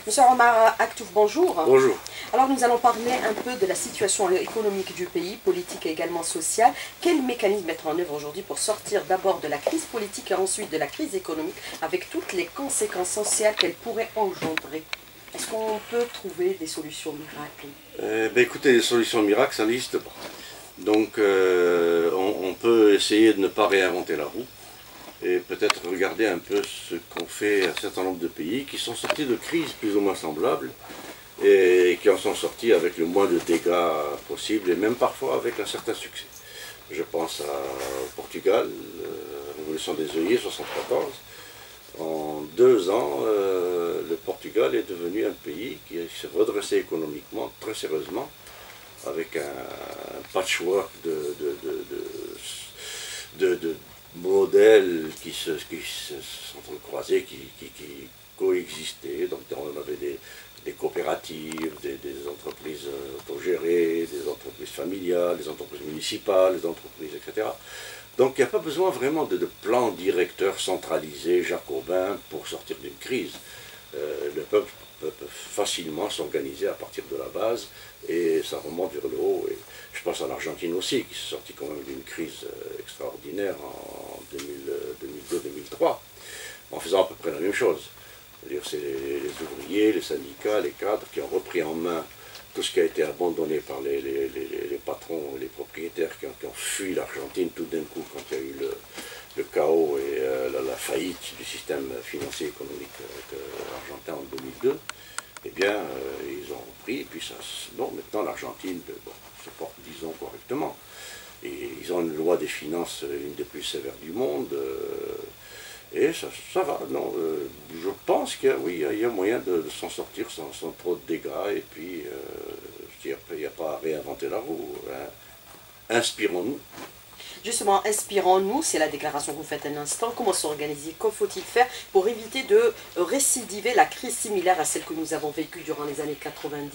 Monsieur Omar Aktouf, bonjour. Bonjour. Alors nous allons parler un peu de la situation économique du pays, politique et également sociale. Quel mécanisme mettre en œuvre aujourd'hui pour sortir d'abord de la crise politique et ensuite de la crise économique avec toutes les conséquences sociales qu'elle pourrait engendrer? Est-ce qu'on peut trouver des solutions miracles? Écoutez, les solutions miracles, ça n'existe pas. Donc on peut essayer de ne pas réinventer la roue et peut-être regarder un peu ce qu'ont fait un certain nombre de pays qui sont sortis de crises plus ou moins semblables et qui en sont sortis avec le moins de dégâts possible et même parfois avec un certain succès. Je pense au Portugal, la révolution des œillets 74. En 2 ans, le Portugal est devenu un pays qui s'est redressé économiquement très sérieusement avec un patchwork de modèles qui se sont croisés, qui coexistaient. Donc on avait des coopératives, des entreprises autogérées, des entreprises familiales, des entreprises municipales, des entreprises, etc. Donc il n'y a pas besoin vraiment de plan directeur centralisé jacobin pour sortir d'une crise. Le peuple peut facilement s'organiser à partir de la base et ça remonte vers le haut. Et je pense à l'Argentine aussi, qui s'est sortie quand même d'une crise extraordinaire en 2002-2003, en faisant à peu près la même chose. C'est-à-dire c'est les ouvriers, les syndicats, les cadres qui ont repris en main tout ce qui a été abandonné par les patrons, les propriétaires qui ont fui l'Argentine tout d'un coup quand il y a eu le chaos et la faillite du système financier et économique argentin en 2002. Eh bien, ils ont repris, et puis ça, bon, maintenant l'Argentine se porte, disons, correctement. Et ils ont une loi des finances, une des plus sévères du monde, et ça va. Non, je pense qu'il y a moyen de s'en sortir sans trop de dégâts, et puis il n'y a pas à réinventer la roue. Hein. Inspirons-nous. Justement, inspirons-nous, c'est la déclaration que vous faites un instant, comment s'organiser, que faut-il faire pour éviter de récidiver la crise similaire à celle que nous avons vécue durant les années 90?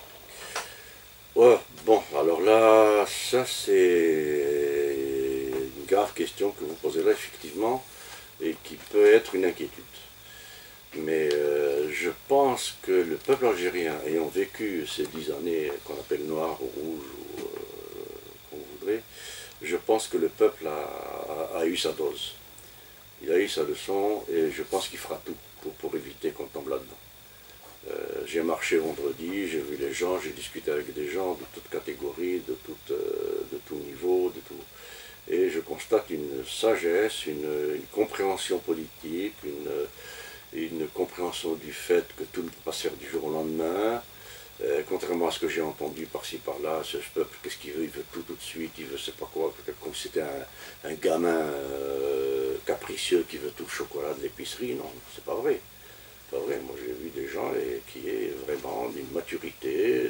Ouais, bon, alors là, ça c'est une grave question que vous posez là, effectivement, et qui peut être une inquiétude. Mais je pense que le peuple algérien, ayant vécu ces 10 années qu'on appelle noires ou rouges, ou qu'on voudrait, je pense que le peuple a eu sa dose. Il a eu sa leçon et je pense qu'il fera tout pour éviter qu'on tombe là-dedans. J'ai marché vendredi, j'ai vu les gens, j'ai discuté avec des gens de toutes catégories, de tout niveau, et je constate une sagesse, une compréhension politique, une compréhension du fait que tout ne peut pas se faire du jour au lendemain. Contrairement à ce que j'ai entendu par-ci par-là, ce peuple, qu'est-ce qu'il veut? Il veut tout de suite, il veut je sais pas quoi, comme si c'était un gamin capricieux qui veut tout le chocolat de l'épicerie. Non, c'est pas vrai. C'est pas vrai. Moi j'ai vu des gens qui est vraiment d'une maturité,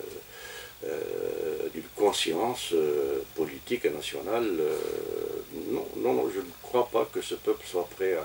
d'une conscience politique et nationale. Non, je ne crois pas que ce peuple soit prêt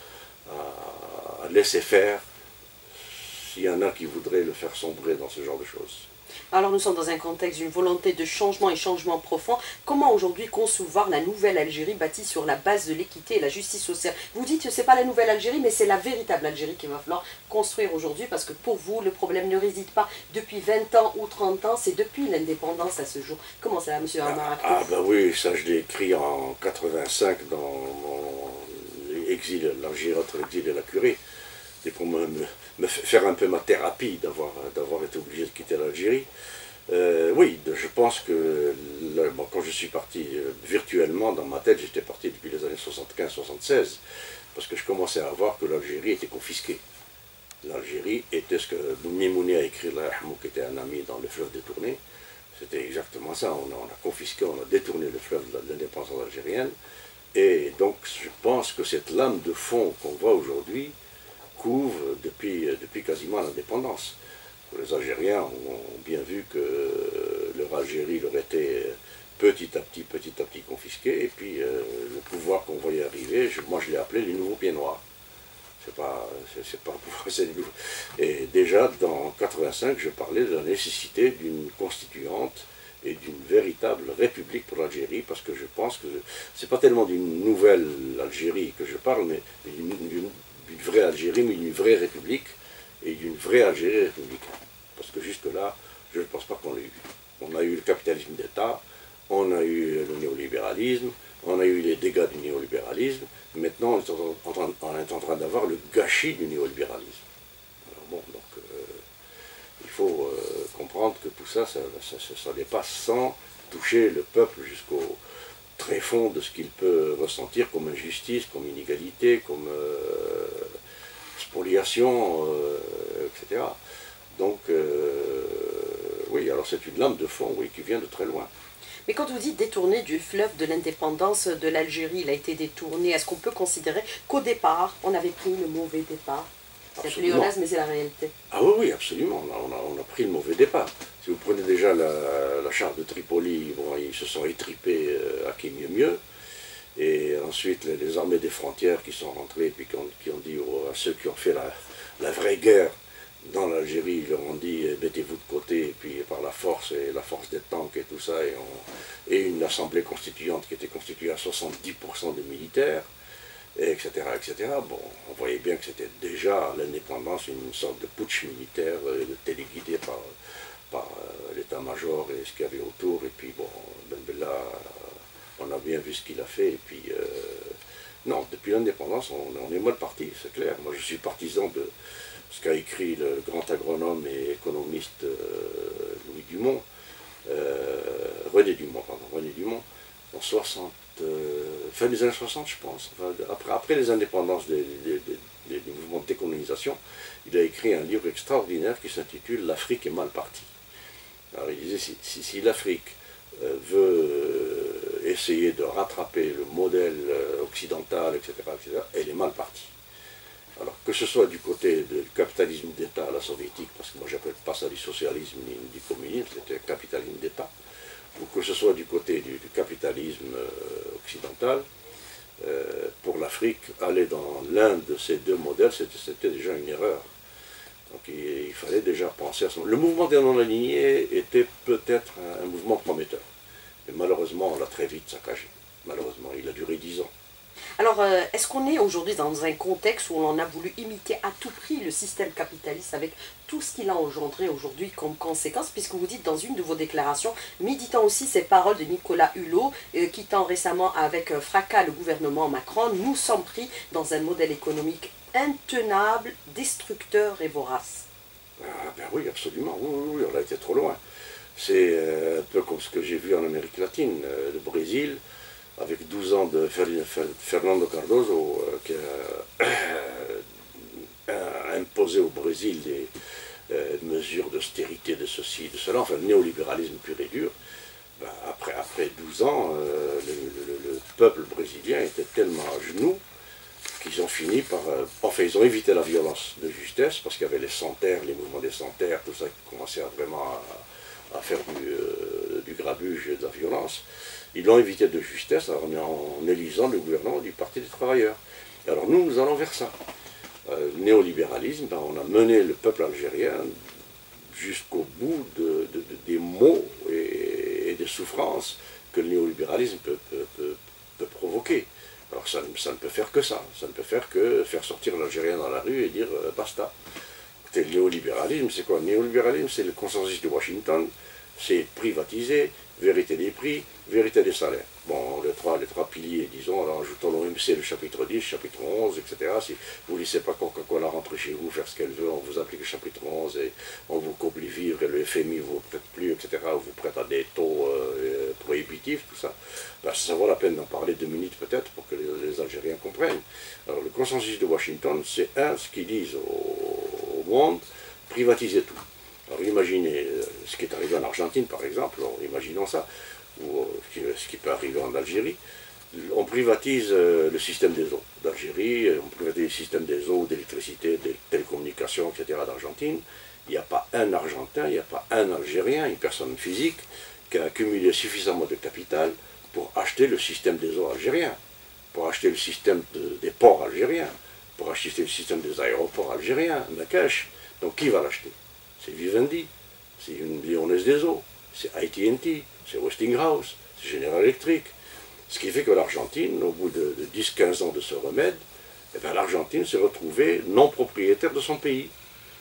à laisser faire. S'il y en a qui voudraient le faire sombrer dans ce genre de choses. Alors nous sommes dans un contexte d'une volonté de changement et changement profond. Comment aujourd'hui concevoir la nouvelle Algérie bâtie sur la base de l'équité et la justice sociale? Vous dites que ce n'est pas la nouvelle Algérie, mais c'est la véritable Algérie qu'il va falloir construire aujourd'hui, parce que pour vous, le problème ne réside pas depuis 20 ans ou 30 ans, c'est depuis l'indépendance à ce jour. Comment ça va, M. Omar Aktouf? Ah ben oui, ça je l'ai écrit en 85 dans mon exil, l'Algérie entre l'exil et la curée. C'est pour me faire un peu ma thérapie d'avoir été obligé de quitter l'Algérie. Oui, je pense que quand je suis parti virtuellement, dans ma tête, j'étais parti depuis les années 75-76, parce que je commençais à voir que l'Algérie était confisquée. L'Algérie était ce que Mimouni a écrit, qui était un ami dans le fleuve détourné. C'était exactement ça, on a confisqué, on a détourné le fleuve de l'indépendance algérienne. Et donc je pense que cette lame de fond qu'on voit aujourd'hui couvre depuis quasiment l'indépendance. Les Algériens ont bien vu que leur Algérie leur était petit à petit confisquée, et puis le pouvoir qu'on voyait arriver, moi je l'ai appelé les nouveaux pieds noirs. C'est pas un pouvoir, c'est les nouveaux. Et déjà dans 85, je parlais de la nécessité d'une constituante et d'une véritable république pour l'Algérie, parce que je pense que c'est pas tellement d'une nouvelle Algérie que je parle, mais d'une vraie Algérie, mais d'une vraie république. et d'une vraie Algérie républicaine. Parce que jusque-là, je ne pense pas qu'on l'ait eu. On a eu le capitalisme d'État, on a eu le néolibéralisme, on a eu les dégâts du néolibéralisme. Maintenant, on est en train d'avoir le gâchis du néolibéralisme. Alors bon, donc il faut comprendre que tout ça, ça dépasse sans toucher le peuple jusqu'au tréfonds de ce qu'il peut ressentir comme injustice, comme inégalité, comme spoliation, etc. Donc, oui, alors c'est une lame de fond, oui, qui vient de très loin. Mais quand vous dites détourné du fleuve de l'indépendance de l'Algérie, il a été détourné, est-ce qu'on peut considérer qu'au départ, on avait pris le mauvais départ? C'est pléonasme, mais c'est la réalité. Ah oui, oui, absolument, on a pris le mauvais départ. Si vous prenez déjà la charte de Tripoli, bon, ils se sont étripés à qui mieux mieux. Et ensuite, les armées des frontières qui sont rentrées, puis qui ont dit à ceux qui ont fait la vraie guerre dans l'Algérie, ils leur ont dit mettez-vous de côté, et puis par la force des tanks et tout ça, et une assemblée constituante qui était constituée à 70% de militaires, etc., etc. Bon, on voyait bien que c'était déjà l'indépendance, une sorte de putsch militaire téléguidé par l'état-major et ce qu'il y avait autour. Et puis bon, Ben Bella, on a bien vu ce qu'il a fait. Et puis, non, depuis l'indépendance, on est mal parti, c'est clair. Moi, je suis partisan de ce qu'a écrit le grand agronome et économiste Louis Dumont, René Dumont, en 60, fin des années 60, je pense, après les indépendances des mouvements de décolonisation, il a écrit un livre extraordinaire qui s'intitule « L'Afrique est mal partie ». Alors il disait, si l'Afrique veut essayer de rattraper le modèle occidental, etc., elle est mal partie. Alors que ce soit du côté du capitalisme d'État à la soviétique, parce que moi j'appelle pas ça du socialisme ni du communisme, c'était un capitalisme d'État, ou que ce soit du côté du capitalisme occidental, pour l'Afrique, aller dans l'un de ces deux modèles, c'était déjà une erreur. Donc il fallait déjà penser à ça. Le mouvement des non-alignés était peut-être un mouvement prometteur. Mais malheureusement, on l'a très vite saccagé. Malheureusement, il a duré 10 ans. Alors, est-ce qu'on est aujourd'hui dans un contexte où on a voulu imiter à tout prix le système capitaliste avec tout ce qu'il a engendré aujourd'hui comme conséquence, puisque vous dites dans une de vos déclarations, méditant aussi ces paroles de Nicolas Hulot, quittant récemment avec fracas le gouvernement Macron, nous sommes pris dans un modèle économique intenable, destructeur et vorace. Ah ben oui, absolument, oui, on a été trop loin. C'est un peu comme ce que j'ai vu en Amérique latine, le Brésil, avec 12 ans de Fernando Cardoso, qui a imposé au Brésil des mesures d'austérité, de ceci, de cela, enfin le néolibéralisme pur et dur. Ben, après 12 ans, le peuple brésilien était tellement à genoux qu'ils ont fini par... enfin, ils ont évité la violence de justesse, parce qu'il y avait les sans-terre, les mouvements des sans-terre, tout ça qui commençait vraiment à faire du grabuge et de la violence. Ils l'ont évité de justesse en élisant le gouvernement du Parti des travailleurs. Et alors nous allons vers ça. Le néolibéralisme, ben, on a mené le peuple algérien jusqu'au bout des maux et des souffrances que le néolibéralisme peut provoquer. Alors ça ne peut faire que ça. Ça ne peut faire que faire sortir l'Algérien dans la rue et dire basta. Le néolibéralisme, c'est quoi? Le néolibéralisme, c'est le consensus de Washington, c'est privatiser, vérité des prix, vérité des salaires. Bon, les trois piliers, disons, alors ajoutons l'OMC, le chapitre 10, chapitre 11, etc. Si vous ne laissez pas Coca-Cola rentrer chez vous, faire ce qu'elle veut, on vous applique le chapitre 11 et on vous coupe les vivres et le FMI ne vous prête plus, etc. On vous prête à des taux prohibitifs, tout ça. Ben, ça vaut la peine d'en parler 2 minutes peut-être pour que les Algériens comprennent. Alors le consensus de Washington, c'est ce qu'ils disent au monde, privatiser tout. Alors imaginez ce qui est arrivé en Argentine par exemple, imaginons ça, ou ce qui peut arriver en Algérie. On privatise le système des eaux d'Algérie, on privatise le système des eaux, d'électricité, des télécommunications, etc. d'Argentine. Il n'y a pas un Argentin, il n'y a pas un Algérien, une personne physique qui a accumulé suffisamment de capital pour acheter le système des eaux algérien, pour acheter le système des ports algériens, pour acheter le système des aéroports algériens, Marrakech. Donc qui va l'acheter? C'est Vivendi, c'est une lyonnaise des eaux, c'est AT&T, c'est Westinghouse, c'est General Electric. Ce qui fait que l'Argentine, au bout de 10-15 ans de ce remède, eh l'Argentine s'est retrouvée non propriétaire de son pays.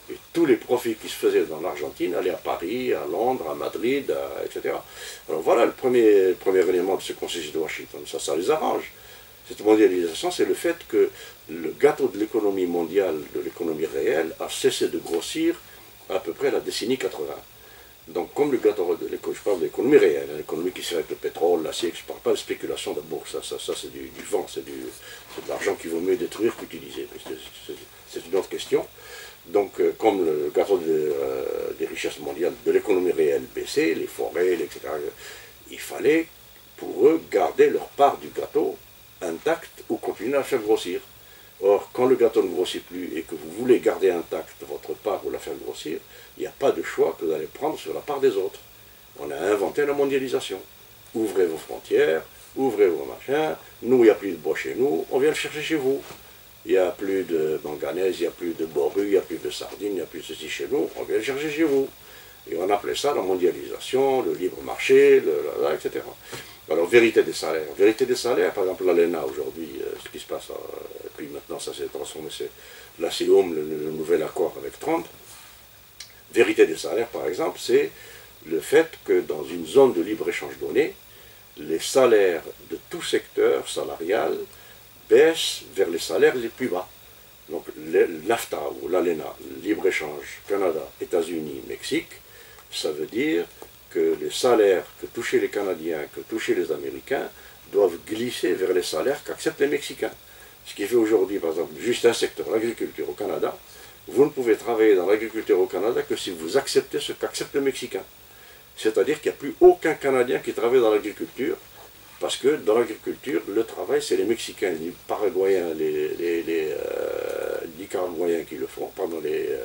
Et tous les profits qui se faisaient dans l'Argentine allaient à Paris, à Londres, à Madrid, etc. Alors voilà le premier élément de ce consensus de Washington. Ça les arrange. Cette mondialisation, c'est le fait que le gâteau de l'économie mondiale, de l'économie réelle, a cessé de grossir à peu près la décennie 80. Donc comme le gâteau de l'économie, je parle de l'économie réelle, l'économie qui serait avec le pétrole, l'acier, je ne parle pas de spéculation de bourse, ça c'est du vent, c'est de l'argent qu'il vaut mieux détruire qu'utiliser. C'est une autre question. Donc comme le gâteau des richesses mondiales, de l'économie réelle baissait, les forêts, etc., il fallait pour eux garder leur part du gâteau intacte ou continuer à la faire grossir. Or, quand le gâteau ne grossit plus et que vous voulez garder intacte votre part ou la faire grossir, il n'y a pas de choix que d'aller prendre sur la part des autres. On a inventé la mondialisation. Ouvrez vos frontières, ouvrez vos machins, nous, il n'y a plus de bois chez nous, on vient le chercher chez vous. Il n'y a plus de manganèse, il n'y a plus de borue, il n'y a plus de sardines, il n'y a plus de ceci chez nous, on vient le chercher chez vous. Et on appelait ça la mondialisation, le libre marché, etc. Alors, vérité des salaires. Vérité des salaires, par exemple, l'ALENA aujourd'hui, ce qui se passe, et puis maintenant ça s'est transformé, c'est l'ACOM, le nouvel accord avec Trump. Vérité des salaires, par exemple, c'est le fait que dans une zone de libre-échange donnée, les salaires de tout secteur salarial baissent vers les salaires les plus bas. Donc l'AFTA ou l'ALENA, libre-échange, Canada, États-Unis, Mexique, ça veut dire que les salaires que touchaient les Canadiens, que touchaient les Américains, doivent glisser vers les salaires qu'acceptent les Mexicains. Ce qui fait aujourd'hui, par exemple, juste un secteur, l'agriculture au Canada, vous ne pouvez travailler dans l'agriculture au Canada que si vous acceptez ce qu'accepte le Mexicain. C'est-à-dire qu'il n'y a plus aucun Canadien qui travaille dans l'agriculture, parce que dans l'agriculture, le travail, c'est les Mexicains, les Paraguayens, les Nicaraguayens qui le font, pardon,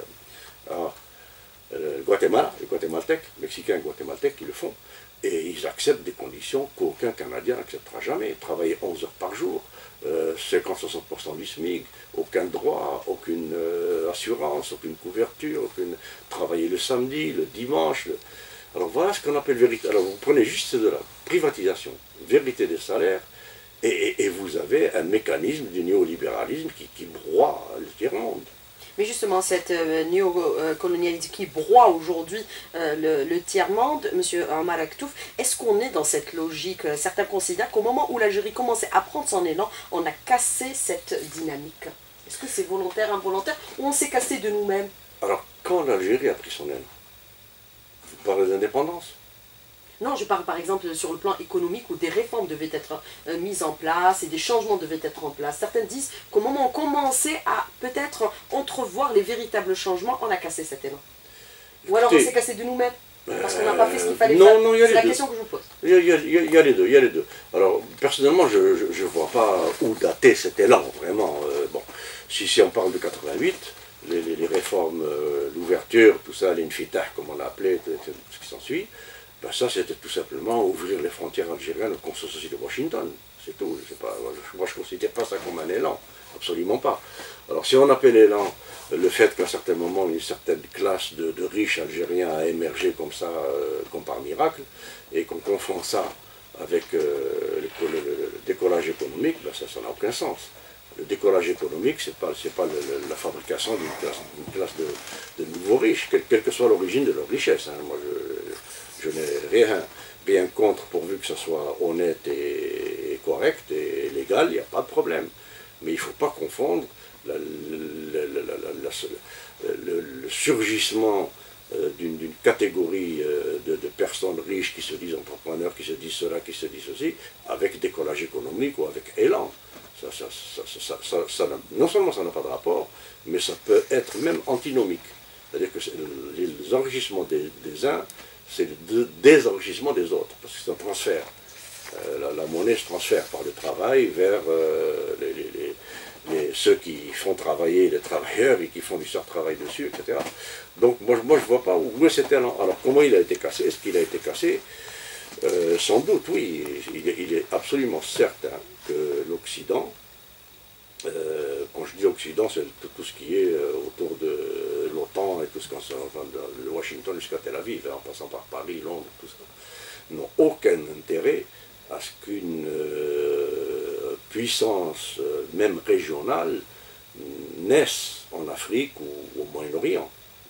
Guatemala, les Guatémaltèques, Mexicains et Guatémaltèques qui le font, et ils acceptent des conditions qu'aucun Canadien n'acceptera jamais. Travailler 11 heures par jour, 50-60% du SMIC, aucun droit, aucune assurance, aucune couverture, travailler le samedi, le dimanche. Alors voilà ce qu'on appelle vérité. Alors vous prenez juste de la privatisation, vérité des salaires, et vous avez un mécanisme du néolibéralisme qui broie le tiers-monde. Mais justement, cette néocolonialisme qui broie aujourd'hui le tiers-monde, M. Omar Aktouf, est-ce qu'on est dans cette logique? Certains considèrent qu'au moment où l'Algérie commençait à prendre son élan, on a cassé cette dynamique. Est-ce que c'est volontaire, involontaire, ou on s'est cassé de nous-mêmes? Alors, quand l'Algérie a pris son élan, vous parlez d'indépendance? Non, je parle par exemple sur le plan économique où des réformes devaient être mises en place et des changements devaient être en place. Certains disent qu'au moment où on commençait à peut-être entrevoir les véritables changements, on a cassé cet élan. Ou alors on s'est cassé de nous-mêmes, parce qu'on n'a pas fait ce qu'il fallait faire. Non, il y a les deux. C'est la question que je vous pose. Il y a les deux. Alors, personnellement, je ne vois pas où dater cet élan, vraiment. Bon, si on parle de 88, les réformes, l'ouverture, tout ça, l'infitah, comme on l'a appelé, ce qui s'ensuit, ben ça, c'était tout simplement ouvrir les frontières algériennes au consensus de Washington. C'est tout. Moi, je ne considère pas ça comme un élan. Absolument pas. Alors, si on appelle élan le fait qu'à un certain moment, une certaine classe de riches algériens a émergé comme ça, comme par miracle, et qu'on confond ça avec le décollage économique, ben ça n'a aucun sens. Le décollage économique, ce n'est pas la fabrication d'une classe de nouveaux riches, quelle que soit l'origine de leur richesse. Hein. Moi, je n'ai rien contre, pourvu que ce soit honnête et correct et légal, il n'y a pas de problème. Mais il ne faut pas confondre le surgissement d'une catégorie de personnes riches qui se disent entrepreneurs, qui se disent cela, qui se disent ceci, avec décollage économique ou avec élan. Non seulement ça n'a pas de rapport, mais ça peut être même antinomique. C'est-à-dire que les enrichissements des uns, c'est le désenrichissement des autres, parce que c'est un transfert. La monnaie se transfère par le travail vers ceux qui font travailler les travailleurs et qui font du sort-travail dessus, etc. Donc moi je ne vois pas où est cet élan. Alors comment il a été cassé? Est-ce qu'il a été cassé? Sans doute, oui. Il est absolument certain que l'Occident, quand je dis Occident, c'est tout ce qui est autour de l'OTAN et tout ce qu'on sait, enfin, de Washington jusqu'à Tel Aviv, en passant par Paris, Londres, tout ça, n'ont aucun intérêt à ce qu'une puissance, même régionale, naisse en Afrique ou au Moyen-Orient.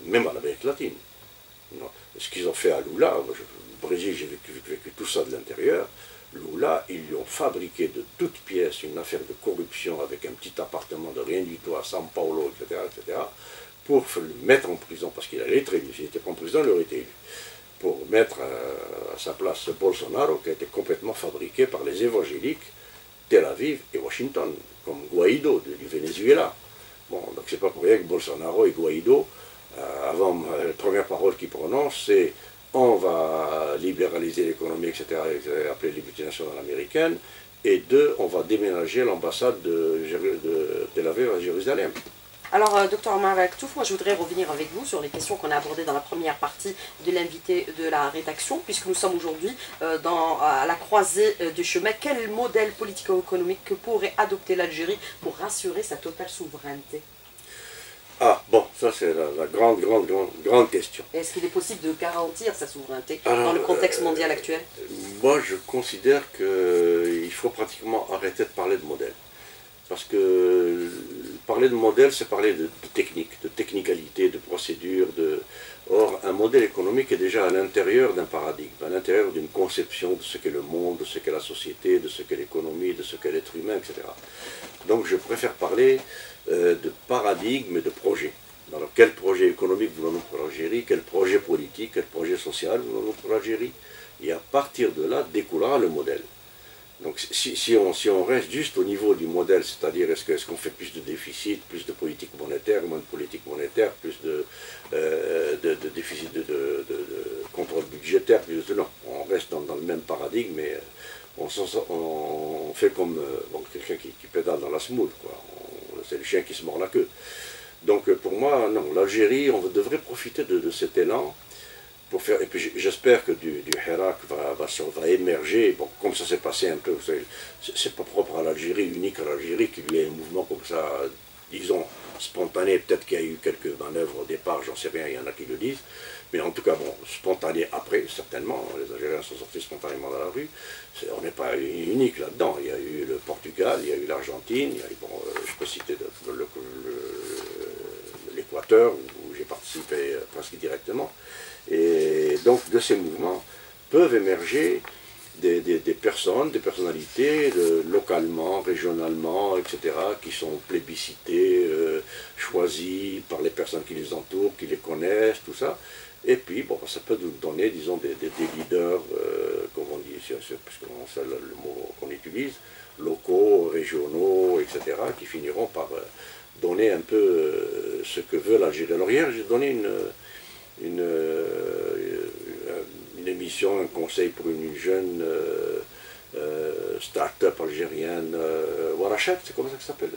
même en Amérique latine. Non. Ce qu'ils ont fait à Lula, au Brésil, j'ai vécu tout ça de l'intérieur. Lula, ils lui ont fabriqué de toutes pièces une affaire de corruption avec un petit appartement de rien du tout à São Paulo, etc., pour le mettre en prison, parce qu'il allait être élu. S'il n'était pas en prison, il aurait été élu. Pour mettre à sa place Bolsonaro, qui a été complètement fabriqué par les évangéliques, Tel Aviv et Washington, comme Guaido du Venezuela. Bon, donc c'est pas pour rien que Bolsonaro et Guaido, avant la première parole qu'ils prononcent, c'est on va libéraliser l'économie, etc., appelée les multinationales américaines, et deux, on va déménager l'ambassade de Tel Aviv à Jérusalem. Alors, docteur Omar Aktouf, moi je voudrais revenir avec vous sur les questions qu'on a abordées dans la première partie de l'invité de la rédaction, puisque nous sommes aujourd'hui à la croisée du chemin. Quel modèle politico-économique que pourrait adopter l'Algérie pour rassurer sa totale souveraineté? Ah, bon, ça c'est la grande question. Est-ce qu'il est possible de garantir sa souveraineté dans le contexte mondial actuel? Moi je considère qu'il faut pratiquement arrêter de parler de modèle. Parce que parler de modèle, c'est parler de technique, de technicalité, de procédure. Or, un modèle économique est déjà à l'intérieur d'un paradigme, à l'intérieur d'une conception de ce qu'est le monde, de ce qu'est la société, de ce qu'est l'économie, de ce qu'est l'être humain, etc. Donc je préfère parler de paradigme et de projet. Alors, quel projet économique voulons-nous pour l'Algérie? Quel projet politique, quel projet social voulons-nous pour l'Algérie? Et à partir de là découlera le modèle. Donc si on reste juste au niveau du modèle, c'est-à-dire est-ce qu'on fait plus de déficit, plus de politique monétaire, moins de politique monétaire, plus de déficit de contrôle budgétaire, non, on reste dans le même paradigme, mais on fait comme quelqu'un qui pédale dans la semoule, c'est le chien qui se mord la queue. Donc pour moi, non, l'Algérie, on devrait profiter de cet élan. Pour faire, et puis j'espère que du Hirak va émerger, bon, comme ça s'est passé un peu, c'est pas propre à l'Algérie, unique à l'Algérie, qu'il y ait un mouvement comme ça, disons, spontané, peut-être qu'il y a eu quelques manœuvres au départ, j'en sais rien, il y en a qui le disent, mais en tout cas, bon, spontané après, certainement, les Algériens sont sortis spontanément dans la rue, on n'est pas unique là-dedans, il y a eu le Portugal, il y a eu l'Argentine, je peux citer l'Équateur, où j'ai participé presque directement. Et donc de ces mouvements peuvent émerger des personnes, des personnalités localement, régionalement, etc., qui sont plébiscitées, choisies par les personnes qui les entourent, qui les connaissent, tout ça. Et puis, bon, ça peut nous donner, disons, des leaders, comme on dit, parce que c'est le mot qu'on utilise, locaux, régionaux, etc., qui finiront par donner un peu ce que veut l'Algérie. Alors hier, j'ai donné une émission, un conseil pour une jeune start-up algérienne, Warachat, c'est comme ça que ça s'appelle,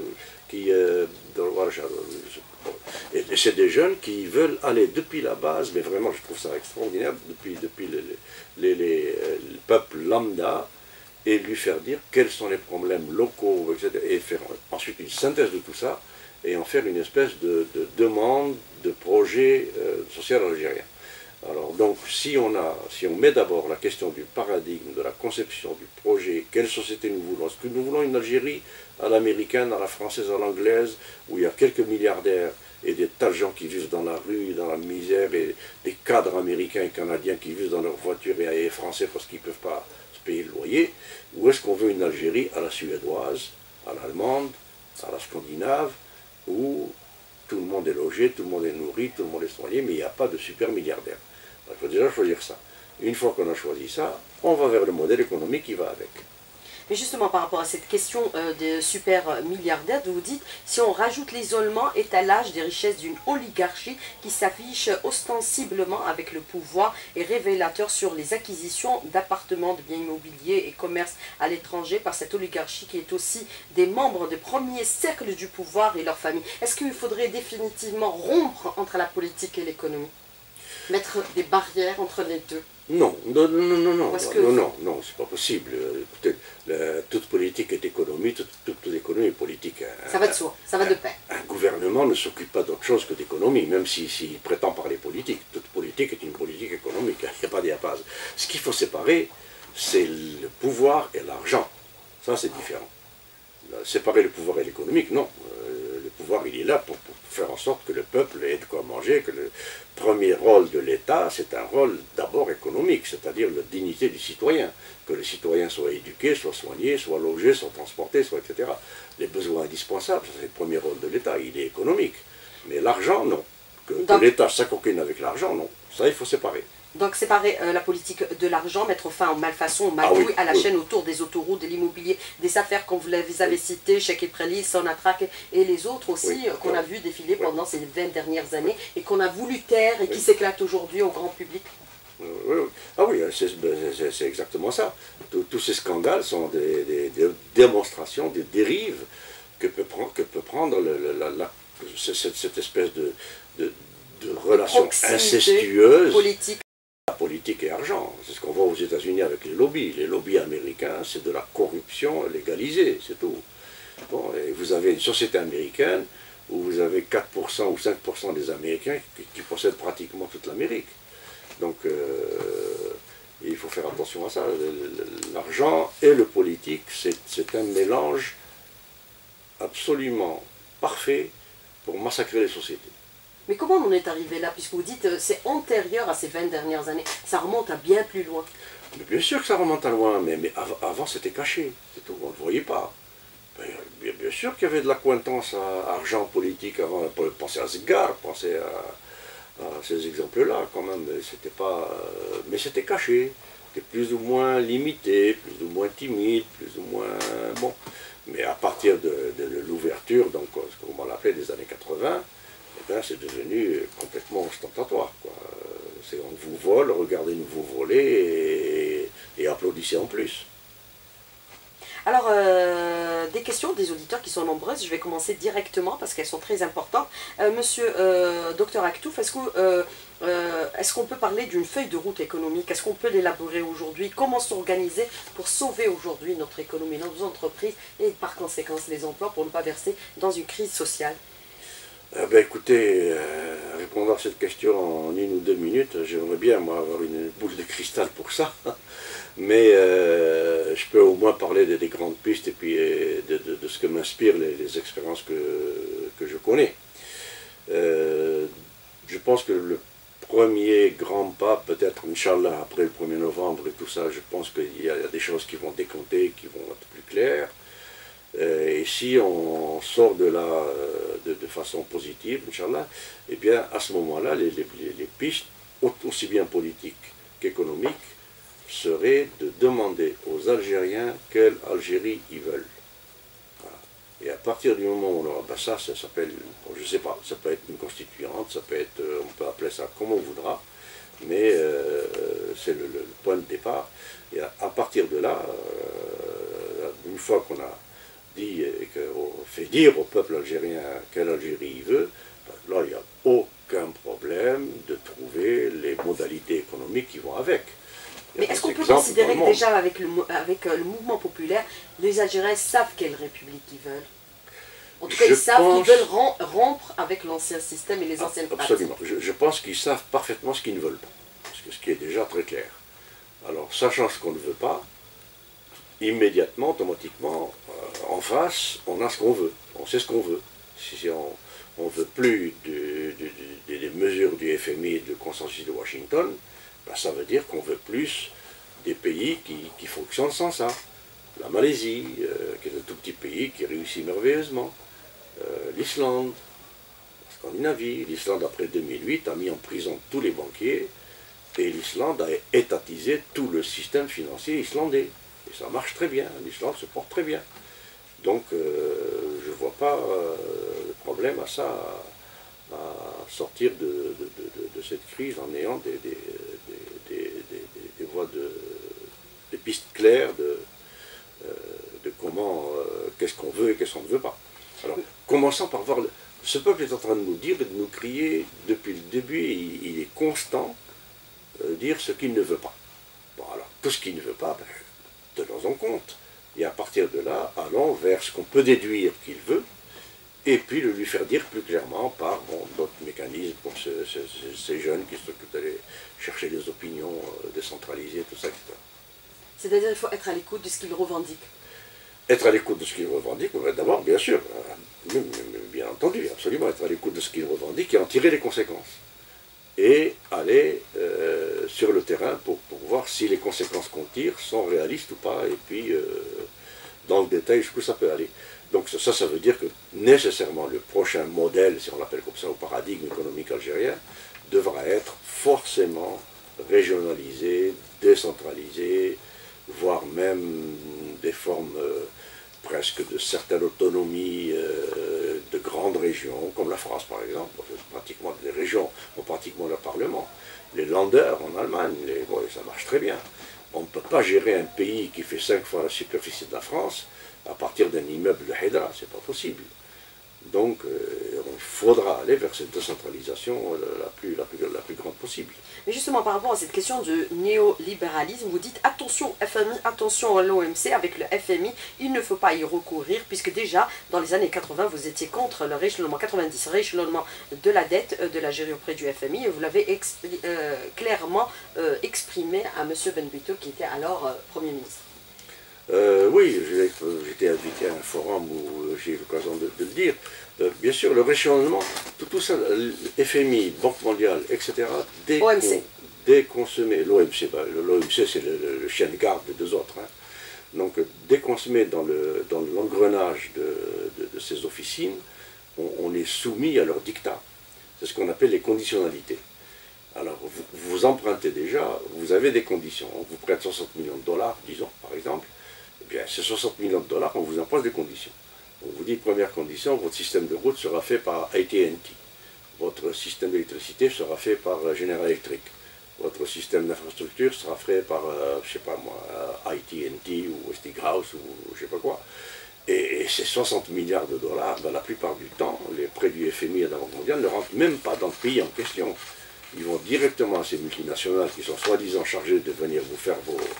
et c'est des jeunes qui veulent aller depuis la base, mais vraiment je trouve ça extraordinaire, depuis le peuple lambda, et lui faire dire quels sont les problèmes locaux, etc., et faire ensuite une synthèse de tout ça, et en faire une espèce de demande de projet social algérien. Alors donc si on met d'abord la question du paradigme, de la conception du projet, quelle société nous voulons, est-ce que nous voulons une Algérie à l'américaine, à la française, à l'anglaise, où il y a quelques milliardaires et des tas de gens qui vivent dans la rue, dans la misère, et des cadres américains et canadiens qui vivent dans leur voiture et français parce qu'ils ne peuvent pas se payer le loyer, ou est-ce qu'on veut une Algérie à la suédoise, à l'allemande, à la scandinave, où tout le monde est logé, tout le monde est nourri, tout le monde est soigné, mais il n'y a pas de super milliardaire. Il faut déjà choisir ça. Une fois qu'on a choisi ça, on va vers le modèle économique qui va avec. Mais justement, par rapport à cette question des super milliardaires, vous dites, si on rajoute l'isolement, étalage des richesses d'une oligarchie qui s'affiche ostensiblement avec le pouvoir et révélateur sur les acquisitions d'appartements, de biens immobiliers et commerces à l'étranger par cette oligarchie qui est aussi des membres des premiers cercles du pouvoir et leurs familles. Est-ce qu'il faudrait définitivement rompre entre la politique et l'économie? Mettre des barrières entre les deux? Non, c'est pas possible. Écoutez, toute politique est économie, toute économie est politique. Ça va de soi, ça va de pair. Un gouvernement ne s'occupe pas d'autre chose que d'économie, même s'il prétend parler politique. Toute politique est une politique économique, il n'y a pas de diapase. Ce qu'il faut séparer, c'est le pouvoir et l'argent. Ça, c'est différent. Séparer le pouvoir et l'économique, non. Le pouvoir, il est là pour faire en sorte que le peuple ait de quoi manger, que le premier rôle de l'État, c'est un rôle d'abord économique, c'est-à-dire la dignité du citoyen, que le citoyen soit éduqué, soit soigné, soit logé, soit transporté, soit etc. Les besoins indispensables, c'est le premier rôle de l'État, il est économique. Mais l'argent, non. Que l'État s'acoquine avec l'argent, non. Ça, il faut séparer. Donc séparer la politique de l'argent, mettre fin aux malfaçons, aux magouilles, à la chaîne autour des autoroutes, de l'immobilier, des affaires comme vous les avez citées, Chèque et Prélis, Sonatrach et les autres aussi qu'on a vu défiler pendant ces 20 dernières années et qu'on a voulu taire et qui s'éclatent aujourd'hui au grand public. Ah oui, c'est exactement ça. Tous ces scandales sont des démonstrations, des dérives que peut prendre cette espèce de relation incestueuse. Politique. Politique et argent. C'est ce qu'on voit aux États-Unis avec les lobbies. Les lobbies américains, c'est de la corruption légalisée, c'est tout. Bon, et vous avez une société américaine où vous avez 4% ou 5% des Américains qui possèdent pratiquement toute l'Amérique. Donc, il faut faire attention à ça. L'argent et le politique, c'est un mélange absolument parfait pour massacrer les sociétés. Mais comment on en est arrivé là, puisque vous dites c'est antérieur à ces 20 dernières années, ça remonte à bien plus loin. Mais bien sûr que ça remonte à loin, mais avant c'était caché, c'est tout, on ne le voyait pas. Bien sûr qu'il y avait de l'accointance à argent politique avant, pensez à Zeggar, pensez à ces exemples-là quand même, c'était pas, mais c'était caché, c'était plus ou moins limité, plus ou moins timide, plus ou moins, bon. Mais à partir de l'ouverture, donc ce qu'on l'appelait des années 80, eh bien, c'est devenu complètement ostentatoire, quoi. On vous vole, regardez-nous vous voler et applaudissez en plus. Alors, des questions des auditeurs qui sont nombreuses, je vais commencer directement parce qu'elles sont très importantes. Monsieur Dr Aktouf, est-ce qu'on peut parler d'une feuille de route économique? Est-ce qu'on peut l'élaborer aujourd'hui? Comment s'organiser pour sauver aujourd'hui notre économie, nos entreprises et par conséquent les emplois pour ne pas verser dans une crise sociale? Écoutez, répondre à cette question en 1 ou 2 minutes, j'aimerais bien moi avoir une boule de cristal pour ça, mais je peux au moins parler des grandes pistes et puis de ce que m'inspirent les expériences que je connais. Je pense que le premier grand pas, peut-être, Inch'Allah, après le 1er novembre et tout ça, je pense qu'il y a des choses qui vont décompter, qui vont être plus claires. Et si on sort de là de façon positive, Inch'Allah, eh bien à ce moment-là, les pistes, aussi bien politiques qu'économiques, seraient de demander aux Algériens quelle Algérie ils veulent. Voilà. Et à partir du moment où on aura, ben ça s'appelle, je ne sais pas, ça peut être une constituante, ça peut être, on peut appeler ça comme on voudra, mais c'est le point de départ. Et à partir de là, une fois qu'on a dit et qu'on fait dire au peuple algérien quelle Algérie il veut, ben là il n'y a aucun problème de trouver les modalités économiques qui vont avec. Mais est-ce qu'on peut considérer que déjà avec le mouvement populaire, les Algériens savent quelle république ils veulent? En tout cas, ils savent qu'ils veulent rompre avec l'ancien système et les anciennes pratiques. Absolument. Je pense qu'ils savent parfaitement ce qu'ils ne veulent pas, ce qui est déjà très clair. Alors, sachant ce qu'on ne veut pas, immédiatement, automatiquement, en face, on a ce qu'on veut, on sait ce qu'on veut. Si on ne veut plus des mesures du FMI et du consensus de Washington, ben ça veut dire qu'on veut plus des pays qui fonctionnent sans ça. La Malaisie, qui est un tout petit pays qui réussit merveilleusement. L'Islande, la Scandinavie. L'Islande, après 2008, a mis en prison tous les banquiers et l'Islande a étatisé tout le système financier islandais. Et ça marche très bien, l'Islande se porte très bien. Donc je ne vois pas le problème à ça, à sortir de cette crise en ayant des voies des pistes claires de comment, qu'est-ce qu'on veut et qu'est-ce qu'on ne veut pas. Alors, commençons par voir, ce peuple est en train de nous dire et de nous crier depuis le début, il est constant, dire ce qu'il ne veut pas. Bon, alors, tout ce qu'il ne veut pas, ben, tenons en compte. Et à partir de là, allons vers ce qu'on peut déduire qu'il veut, et puis de lui faire dire plus clairement par d'autres mécanismes pour ces jeunes qui s'occupent d'aller chercher des opinions décentralisées, tout ça, etc. C'est-à-dire qu'il faut être à l'écoute de ce qu'ils revendiquent. être à l'écoute de ce qu'ils revendiquent, d'abord, bien sûr, bien entendu, absolument, être à l'écoute de ce qu'ils revendiquent et en tirer les conséquences. Et aller sur le terrain pour voir si les conséquences qu'on tire sont réalistes ou pas, et puis dans le détail jusqu'où ça peut aller. Donc ça veut dire que nécessairement le prochain modèle, si on l'appelle comme ça, au paradigme économique algérien, devra être forcément régionalisé, décentralisé, voire même des formes presque de certaine autonomie de grandes régions, comme la France par exemple. Pratiquement les régions ont pratiquement leur parlement. Les Länder en Allemagne, ça marche très bien. On ne peut pas gérer un pays qui fait 5 fois la superficie de la France à partir d'un immeuble de Hédra, c'est pas possible. Donc il faudra aller vers cette décentralisation la plus grande possible. Mais justement, par rapport à cette question de néolibéralisme, vous dites attention FMI, attention à l'OMC, avec le FMI, il ne faut pas y recourir, puisque déjà, dans les années 80, vous étiez contre le rééchelonnement 90, rééchelonnement de la dette de l'Algérie auprès du FMI, et vous l'avez clairement exprimé à M. Ben Bito, qui était alors Premier ministre. Oui, j'étais invité à un forum où j'ai eu l'occasion de le dire. Bien sûr, le rééchelonnement, tout ça, FMI, Banque mondiale, etc., dès qu'on se met, l'OMC, c'est le chien de garde des deux autres, hein. Donc dès qu'on se met dans l'engrenage de ces officines, on est soumis à leur dictat. C'est ce qu'on appelle les conditionnalités. Alors vous empruntez déjà, vous avez des conditions, on vous prête 60 millions de dollars, disons, par exemple. Eh bien, ces 60 millions de dollars, on vous impose des conditions. On vous dit, première condition, votre système de route sera fait par AT&T. Votre système d'électricité sera fait par General Electric. Votre système d'infrastructure sera fait par, je ne sais pas moi, AT&T ou Westinghouse ou je ne sais pas quoi. Et ces 60 milliards de dollars, ben, la plupart du temps, les prêts du FMI et de la Banque mondiale ne rentrent même pas dans le pays en question. Ils vont directement à ces multinationales qui sont soi-disant chargées de venir vous faire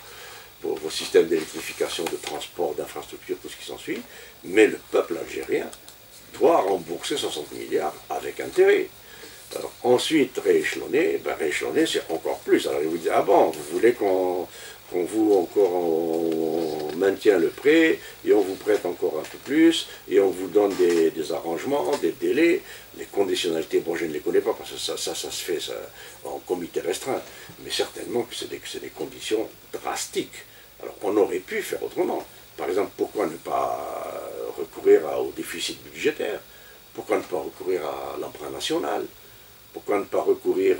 vos systèmes d'électrification, de transport, d'infrastructure, tout ce qui s'ensuit, mais le peuple algérien doit rembourser 60 milliards avec intérêt. Alors, ensuite, rééchelonner, ben, rééchelonner c'est encore plus. Alors il vous dit, ah bon, vous voulez qu'on maintient le prêt, et on vous prête encore un peu plus, et on vous donne des arrangements, des délais, les conditionnalités, bon je ne les connais pas, parce que ça se fait en comité restreint, mais certainement que c'est des conditions drastiques. Alors on aurait pu faire autrement. Par exemple, pourquoi ne pas recourir au déficit budgétaire? Pourquoi ne pas recourir à l'emprunt national? Pourquoi ne pas recourir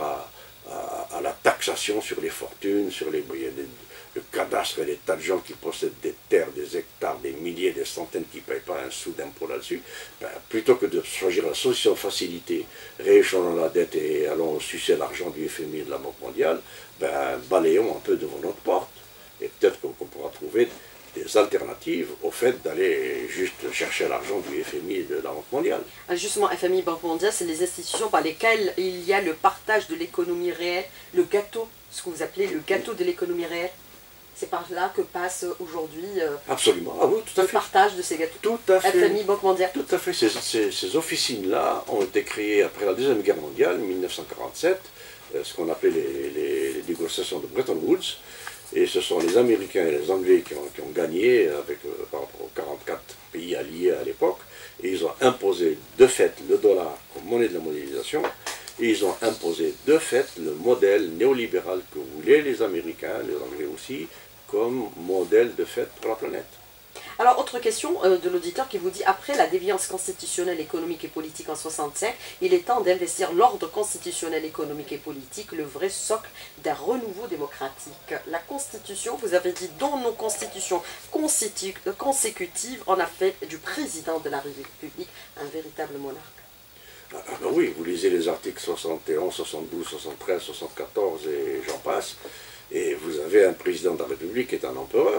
à la taxation sur les fortunes, sur le cadastre et des tas de gens qui possèdent des terres, des hectares, des milliers, des centaines qui ne payent pas un sou d'impôt là-dessus? Ben, plutôt que de choisir la solution facilité, rééchelonnons la dette et allons sucer l'argent du FMI et de la Banque mondiale, ben, balayons un peu devant notre porte. Et peut-être qu'on pourra trouver des alternatives au fait d'aller juste chercher l'argent du FMI et de la Banque mondiale. Justement, FMI et Banque mondiale, c'est les institutions par lesquelles il y a le partage de l'économie réelle, le gâteau, ce que vous appelez le gâteau de l'économie réelle. C'est par là que passe aujourd'hui absolument. Ah oui, tout à le fait. partage de ces gâteaux. Tout à fait. FMI, Banque mondiale. Tout à fait. Ces officines-là ont été créées après la Deuxième Guerre mondiale, 1947, ce qu'on appelait les négociations de Bretton Woods. Et ce sont les Américains et les Anglais qui ont gagné par rapport aux 44 pays alliés à l'époque. Et ils ont imposé de fait le dollar comme monnaie de la mondialisation. Et ils ont imposé de fait le modèle néolibéral que voulaient les Américains, les Anglais aussi, comme modèle de fait pour la planète. Alors, autre question de l'auditeur qui vous dit, après la déviance constitutionnelle, économique et politique en 65, il est temps d'investir l'ordre constitutionnel, économique et politique, le vrai socle d'un renouveau démocratique. La Constitution, vous avez dit, dont nos constitutions consécutives, en a fait du président de la République un véritable monarque. Ah ben oui, vous lisez les articles 71, 72, 73, 74 et j'en passe, et vous avez un président de la République qui est un empereur.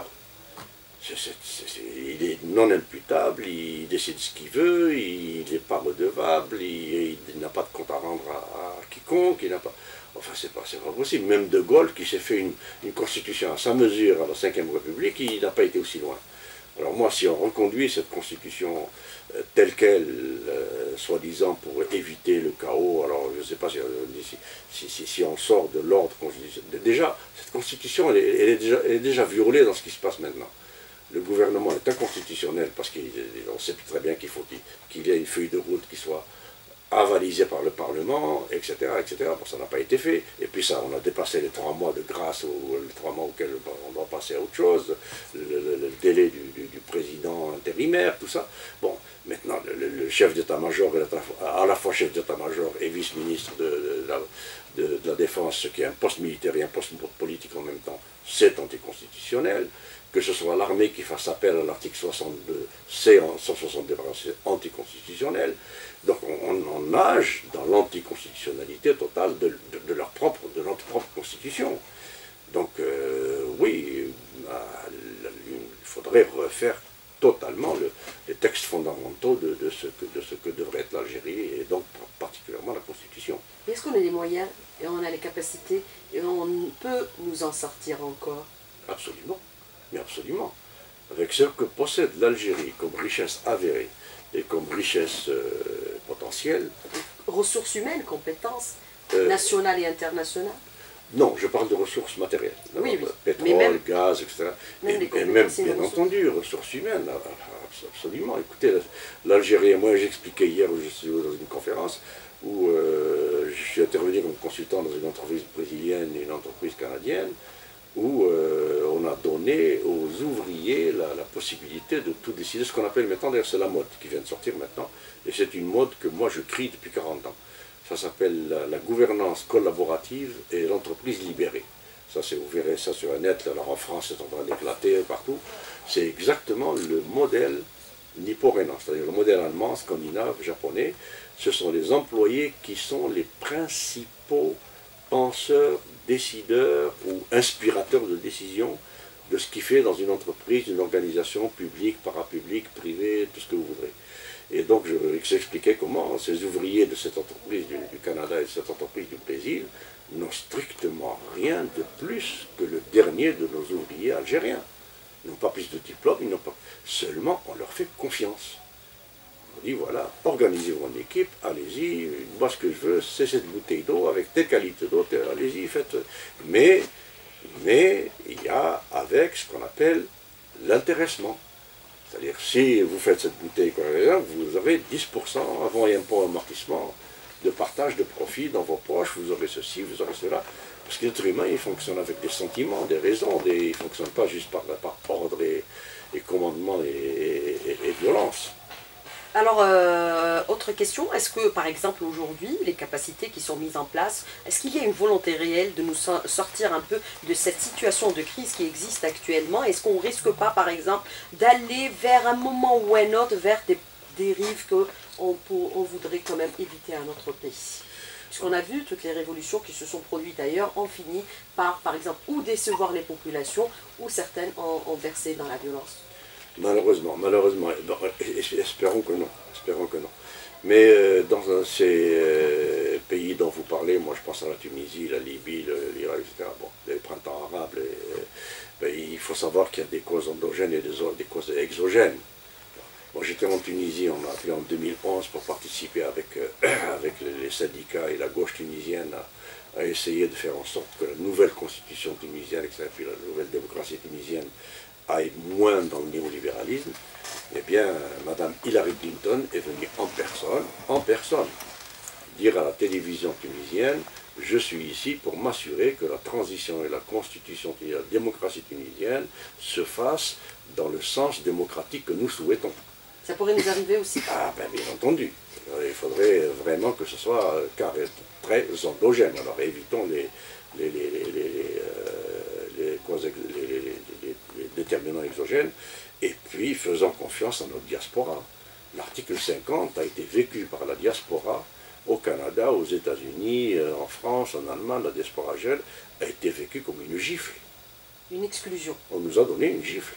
Il est non imputable, il décide ce qu'il veut, il n'est pas redevable, il n'a pas de compte à rendre à quiconque, il n'a pas... Enfin, c'est pas possible. Même De Gaulle, qui s'est fait une constitution à sa mesure à la Ve République, il n'a pas été aussi loin. Alors moi, si on reconduit cette constitution telle qu'elle, soi-disant pour éviter le chaos, alors je ne sais pas si on sort de l'ordre constitutionnel. Déjà, cette constitution, elle est déjà violée dans ce qui se passe maintenant. Le gouvernement est inconstitutionnel parce qu'on sait très bien qu'il faut qu'il y ait une feuille de route qui soit avalisée par le Parlement, etc. etc. Bon, ça n'a pas été fait. Et puis ça, on a dépassé les 3 mois de grâce, ou les 3 mois auxquels on doit passer à autre chose, le délai du président intérimaire, tout ça. Bon, maintenant, le chef d'état-major est à la fois chef d'état-major et vice-ministre de la Défense, ce qui est un poste militaire et un poste politique en même temps, c'est anticonstitutionnel. Que ce soit l'armée qui fasse appel à l'article 62, c'est 162, c'est anticonstitutionnel. Donc on nage dans l'anticonstitutionnalité totale de notre propre constitution. Donc oui, il faudrait refaire totalement les textes fondamentaux de ce que devrait être l'Algérie, et donc particulièrement la Constitution. Est-ce qu'on a les moyens, et on a les capacités, et on peut nous en sortir encore? Absolument, mais absolument. Avec ce que possède l'Algérie comme richesse avérée et comme richesse potentielle. Ressources humaines, compétences nationales et internationales? Non, je parle de ressources matérielles. Oui, oui. Pétrole, même, gaz, etc. Même et même, bien entendu, ressources humaines, absolument. Écoutez, l'Algérie, moi j'expliquais hier, je suis dans une conférence, où je suis intervenu comme consultant dans une entreprise brésilienne et une entreprise canadienne, où on a donné aux ouvriers la possibilité de tout décider, ce qu'on appelle maintenant, d'ailleurs c'est la mode qui vient de sortir maintenant, et c'est une mode que moi je crie depuis 40 ans. Ça s'appelle la gouvernance collaborative et l'entreprise libérée. Ça, vous verrez ça sur le net, alors en France c'est en train d'éclater partout. C'est exactement le modèle nippo-rhénan, c'est-à-dire le modèle allemand, scandinave, japonais. Ce sont les employés qui sont les principaux penseurs, décideurs ou inspirateurs de décisions de ce qui fait dans une entreprise, une organisation publique, parapublique, privée, tout ce que vous voudrez. Et donc j'expliquais comment ces ouvriers de cette entreprise du Canada et de cette entreprise du Brésil n'ont strictement rien de plus que le dernier de nos ouvriers algériens. Ils n'ont pas plus de diplôme, ils n'ont pas... Seulement on leur fait confiance. On dit voilà, organisez votre équipe, allez-y, moi ce que je veux c'est cette bouteille d'eau avec telle qualité d'eau, allez-y, faites. Mais il y a avec ce qu'on appelle l'intéressement. C'est-à-dire, si vous faites cette bouteille, vous avez 10% avant impôt amortissement de partage de profit dans vos poches, vous aurez ceci, vous aurez cela. Parce que l'être humain, il fonctionne avec des sentiments, des raisons, il ne fonctionne pas juste par ordre et commandement et violence. Alors, autre question, est-ce que, par exemple, aujourd'hui, les capacités qui sont mises en place, est-ce qu'il y a une volonté réelle de nous sortir un peu de cette situation de crise qui existe actuellement? Est-ce qu'on ne risque pas, par exemple, d'aller vers un moment ou un autre, vers des dérives qu'on voudrait quand même éviter à notre pays? Puisqu'on a vu toutes les révolutions qui se sont produites ailleurs ont fini par exemple, ou décevoir les populations, ou certaines ont versé dans la violence. Malheureusement, espérons que non, Mais dans ces pays dont vous parlez, moi je pense à la Tunisie, la Libye, l'Irak, etc., bon, les printemps arabes, il faut savoir qu'il y a des causes endogènes et des causes exogènes. Moi j'étais en Tunisie, on m'a appelé en 2011 pour participer avec les syndicats et la gauche tunisienne à essayer de faire en sorte que la nouvelle constitution tunisienne, etc., puis la nouvelle démocratie tunisienne, aille moins dans le néolibéralisme. Eh bien, Madame Hillary Clinton est venue en personne, dire à la télévision tunisienne, je suis ici pour m'assurer que la transition et la constitution et la démocratie tunisienne se fassent dans le sens démocratique que nous souhaitons. Ça pourrait nous arriver aussi. Ah ben bien entendu. Il faudrait vraiment que ce soit très endogène. Alors évitons les déterminants exogènes, et puis faisant confiance à notre diaspora. L'article 50 a été vécu par la diaspora au Canada, aux États-Unis, en France, en Allemagne. La diaspora jeune a été vécue comme une gifle. Une exclusion. On nous a donné une gifle.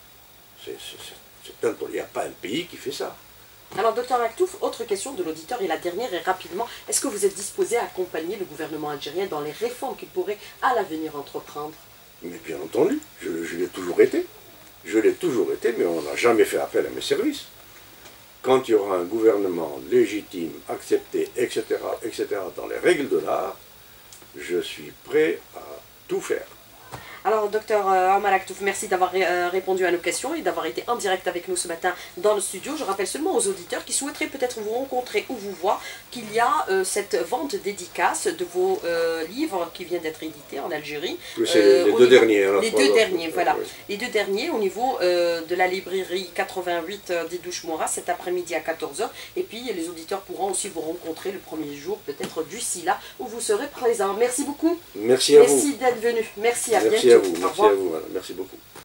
Il n'y a pas un pays qui fait ça. Alors, docteur Aktouf, autre question de l'auditeur, et la dernière est rapidement. Est-ce que vous êtes disposé à accompagner le gouvernement algérien dans les réformes qu'il pourrait à l'avenir entreprendre? Mais bien entendu, je l'ai toujours été. Je l'ai toujours été, mais on n'a jamais fait appel à mes services. Quand il y aura un gouvernement légitime, accepté, etc., dans les règles de l'art, je suis prêt à tout faire. Alors, docteur Omar Aktouf, merci d'avoir répondu à nos questions et d'avoir été en direct avec nous ce matin dans le studio. Je rappelle seulement aux auditeurs qui souhaiteraient peut-être vous rencontrer ou vous voir qu'il y a cette vente dédicace de vos livres qui vient d'être édités en Algérie. C'est les deux derniers. Les deux derniers, voilà. Les deux derniers au niveau de la librairie 88 d'Idouche Moura cet après-midi à 14 h. Et puis les auditeurs pourront aussi vous rencontrer le premier jour, peut-être du SILA, où vous serez présent. Merci beaucoup. Merci à vous. Merci d'être venu. Merci, à bientôt. Merci à vous, merci à vous. Voilà. Merci beaucoup.